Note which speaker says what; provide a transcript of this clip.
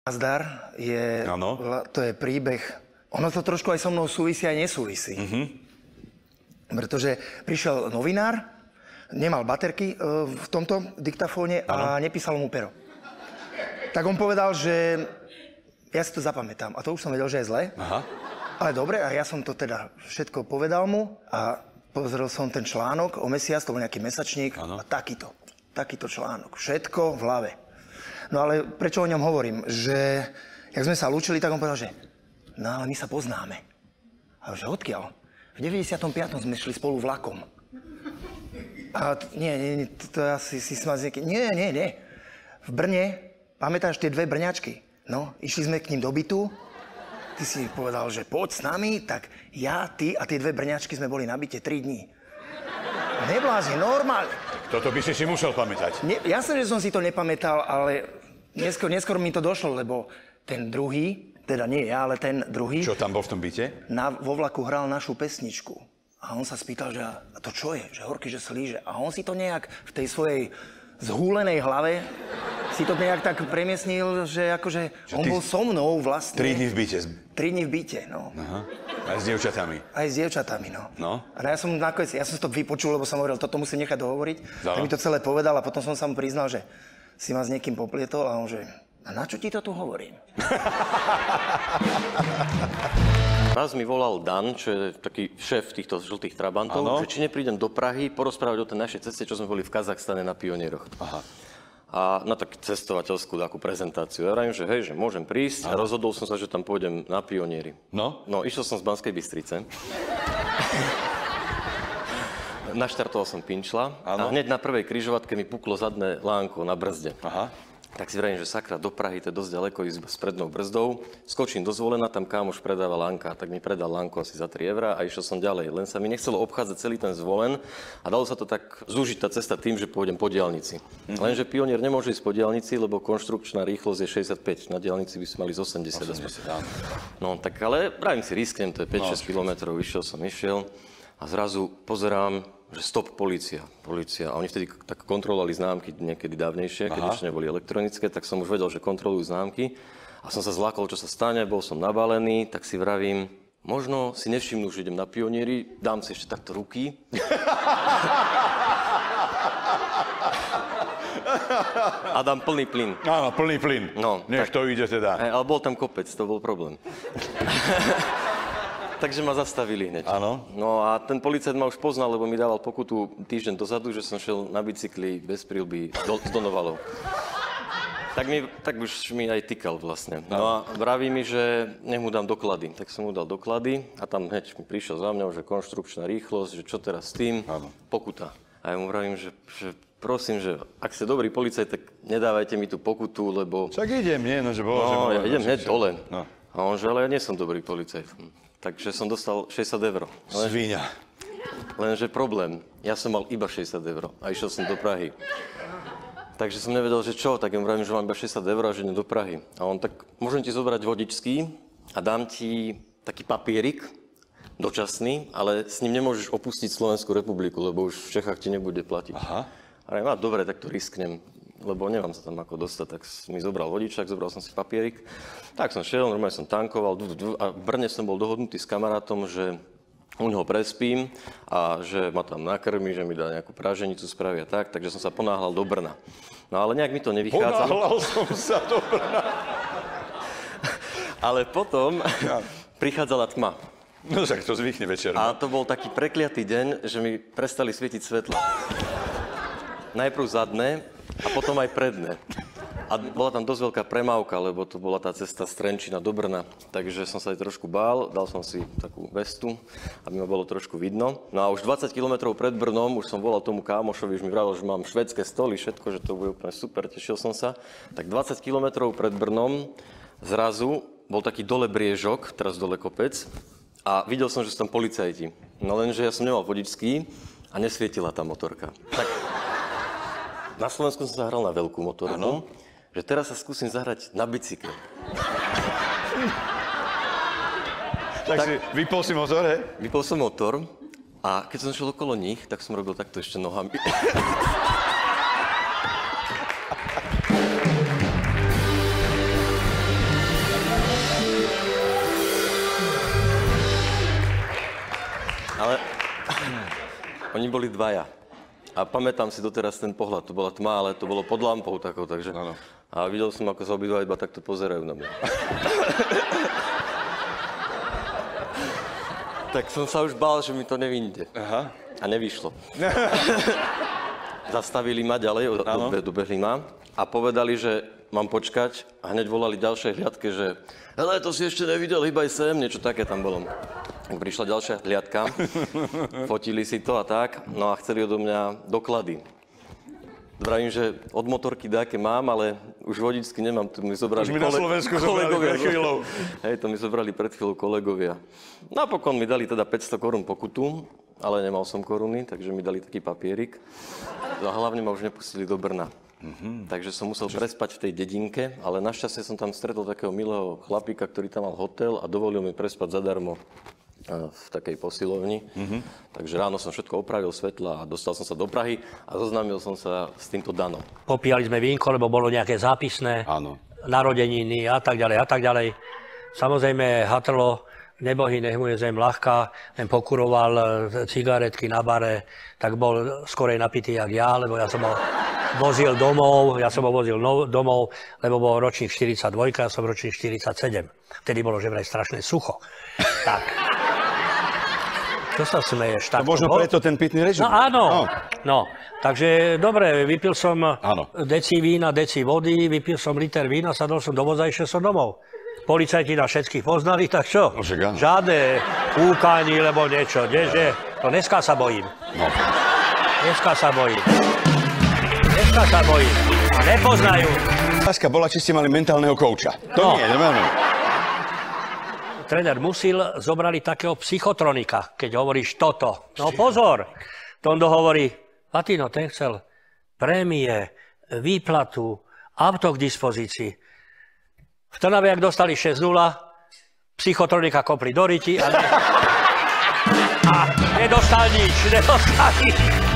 Speaker 1: Nazdar je, to je príbeh, ono to trošku aj so mnou súvisí, aj nesúvisí. Pretože prišiel novinár, nemal baterky v tomto diktafóne a nepísalo mu pero. Tak on povedal, že ja si to zapamätám. A to už som vedel, že je zle. Ale dobre, a ja som to teda všetko povedal mu a pozrel som ten článok o mesiac, to bol nejaký mesačník a takýto článok. Všetko v hlave. No ale prečo o ňom hovorím? Že, jak sme sa lúčili, tak on povedal, že no ale my sa poznáme. A že odkiaľ? V 95. sme šli spolu vlakom. A nie, to asi si ma z Nie. V Brne, pamätáš tie dve Brňačky? No, išli sme k ním do bytu. Ty si povedal, že poď s nami, tak ja, ty a tie dve Brňačky sme boli na byte 3 dní. Neblázni, normálne.
Speaker 2: Toto by si musel pamätať.
Speaker 1: Jasné, že som si to nepamätal, ale neskôr mi to došlo, lebo ten druhý, teda nie ja, ale ten druhý...
Speaker 2: Čo tam bol v tom byte?
Speaker 1: Vo vlaku hral našu pesničku. A on sa spýtal, že a to čo je? Že horky, že slíže. A on si to nejak v tej svojej zhúlenej hlave si to nejak tak premiesnil, že akože on bol so mnou vlastne.
Speaker 2: 3 dní v byte.
Speaker 1: 3 dní v byte, no.
Speaker 2: Aha. Aj s dievčatami.
Speaker 1: Aj s dievčatami, no.
Speaker 2: No.
Speaker 1: A ja som si to vypočul, lebo som hovoril, toto musím nechať dohovoriť. Tak mi to celé povedal a potom som sa mu priznal, že si ma s niekým poplietol a on že, a na čo ti to tu hovorím?
Speaker 3: Raz mi volal Dan, čo je taký šéf týchto žltých trabantov, že či neprídem do Prahy porozprávať o tej našej ceste, čo sme boli v Kazachstane na Pionieroch.
Speaker 2: Aha.
Speaker 3: A na takú cestovateľskú takú prezentáciu. Ja vravím, že hej, že môžem prísť. A rozhodol som sa, že tam pôjdem na Pioniery.
Speaker 2: No?
Speaker 3: No, išiel som z Banskej Bystrice. Naštartoval som Pinčla a hneď na prvej križovatke mi puklo zadné lánko na brzde.
Speaker 2: Aha.
Speaker 3: Tak si vravím, že sakra, do Prahy, to je dosť ďaleko ísť s prednou brzdou. Skočím do Zvolena, tam kámoš predáva lánka, tak mi predal lánko asi za 3 € a išiel som ďalej. Len sa mi nechcelo obchádzať celý ten Zvolen a dalo sa to tak zúžiť tá cesta tým, že pôjdem po diaľnici. Lenže Pionier nemôže ísť po diaľnici, lebo konštrukčná rýchlosť je 65. Na diaľnici by sme mali z 80. No tak ale vravím si, risknem, to je 5-6 kilometrov, išiel a zrazu pozerám, že stop, polícia. A oni vtedy tak kontrolovali známky niekedy dávnejšie, keď ešte neboli elektronické, tak som už vedel, že kontrolujú známky. A som sa zlákol, čo sa stane, bol som nabalený, tak si vravím, možno si nevšimnú, že idem na Pioniery, dám si ešte takto ruky. A dám plný plyn.
Speaker 2: Áno, plný plyn.
Speaker 3: No,
Speaker 2: nech to ide teda.
Speaker 3: Ale bol tam kopec, to bol problém. Takže ma zastavili hneď.
Speaker 2: Áno.
Speaker 3: No a ten policajt ma už poznal, lebo mi dával pokutu týždeň dozadu, že som šiel na bicykli bez príľby z Donovalov. Tak už mi aj tykal vlastne. No a vraví mi, že nech mu dám doklady. Tak som mu dal doklady a tam hneď mi prišiel za mňou, že konštrukčná rýchlosť, že čo teraz s tým?
Speaker 2: Áno.
Speaker 3: Pokuta. A ja mu vravím, že prosím, že ak ste dobrý policajt, tak nedávajte mi tú pokutu, lebo...
Speaker 2: Však idem, nie? No, že bolo,
Speaker 3: no, ja idem hneď dole.
Speaker 2: No.
Speaker 3: A on že, ale ja nie som dobrý policajt. Takže som dostal 60 €.
Speaker 2: Svíňa.
Speaker 3: Lenže problém, ja som mal iba 60 € a išiel som do Prahy. Takže som nevedel, že čo, tak ja mu vravím, že mám iba 60 € a že idem do Prahy. A on tak, môžem ti zobrať vodičský a dám ti taký papierik, dočasný, ale s ním nemôžeš opustiť Slovenskú republiku, lebo už v Čechách ti nebude platiť.
Speaker 2: Aha.
Speaker 3: A dobre, tak to risknem, lebo nemám sa tam ako dostať, tak mi zobral vodičák, zobral som si papierik. Tak som šiel, normálne som tankoval a v Brne som bol dohodnutý s kamarátom, že u neho prespím a že ma tam nakrmí, že mi dá nejakú praženicu spraví a tak, takže som sa ponáhľal do Brna. No ale nejak mi to nevychádzalo.
Speaker 2: Ponáhľal som sa do Brna.
Speaker 3: Ale potom prichádzala tma.
Speaker 2: No tak to zvykne večer.
Speaker 3: A to bol taký prekliatý deň, že mi prestali svietiť svetla. Najprv zadné a potom aj predné. A bola tam dosť veľká premávka, lebo to bola tá cesta z Trenčína do Brna. Takže som sa aj trošku bál, dal som si takú vestu, aby ma bolo trošku vidno. No a už 20 km pred Brnom už som volal tomu kámošovi, už mi vravel, že mám švédske stoly, všetko, že to bude úplne super, tešil som sa. Tak 20 km pred Brnom zrazu bol taký dole briežok, teraz dole kopec, a videl som, že sú tam policajti. No lenže ja som nemal vodičský a nesvietila tá motorka. Tak na Slovensku som sa hral na veľkú motorku, že teraz sa skúsim zahrať na bicykle.
Speaker 2: Tak si vypol si motor, he?
Speaker 3: Vypol som motor a keď som šiel okolo nich, tak som robil takto ešte nohami. Oni boli dvaja. A pamätám si doteraz ten pohľad. To bola tma, ale to bolo pod lampou takou, takže...
Speaker 2: Áno.
Speaker 3: A videl som, ako sa obidva iba takto pozerajú na mňa. Tak som sa už bál, že mi to nevyjde.
Speaker 2: Aha.
Speaker 3: A nevyšlo. Zastavili ma ďalej, dobehli ma a povedali, že mám počkať a hneď volali ďalšej hliadke, že hele, to si ešte nevidel, hýbaj sem, niečo také tam bolo. Tak prišla ďalšia hliadka, fotili si to a tak, no a chceli odo mňa doklady. Vravím, že od motorky dáke mám, ale už vodičsky nemám, to mi zobrali
Speaker 2: už mi na Slovensku zobrali pred chvíľou.
Speaker 3: Hej, to mi zobrali pred chvíľou kolegovia. Napokon mi dali teda 500 korún pokutu, ale nemal som koruny, takže mi dali taký papierik. A hlavne ma už nepustili do Brna. Takže som musel prespať v tej dedinke, ale našťastie som tam stretol takého milého chlapíka, ktorý tam mal hotel a dovolil mi prespať zadarmo v takej posilovni. Takže ráno som všetko opravil, svetla a dostal som sa do Prahy a zoznámil som sa s týmto Danom.
Speaker 4: Popíjali sme vínko, lebo bolo nejaké zápisné, narodeniny a tak ďalej a tak ďalej. Samozrejme hatrlo, nebohy, nech mu je zem ľahká, ten pokuroval cigaretky na bare, tak bol skorej napitý jak ja, lebo ja som ho vozil domov, domov, lebo bol ročník 42, ja som ročník 47. Vtedy bolo že vraj strašné sucho. Tak. Čo sa smeješ? Tak
Speaker 2: možno preto ten pitný režim.
Speaker 4: No áno. No. Takže dobre, vypil som deci vína, deci vody, vypil som liter vína, sadol som do voza, išiel som domov. Policajti nás všetkých poznali, tak čo?
Speaker 2: No,
Speaker 4: žiadne úkani, lebo niečo. Kdeže? To dneska sa bojím.
Speaker 2: No.
Speaker 4: Dneska sa bojím. A nepoznajú.
Speaker 2: Otázka bola, či ste mali mentálneho kouča. To nie, neviem.
Speaker 4: Tréner Musil zobrali takého psychotronika, keď hovoríš toto. No pozor, Tondo hovorí, Latino, ten chcel prémie, výplatu, auto k dispozícii. V Trnave, jak dostali 6-0, psychotronika kopli do ryti a nedostal nič.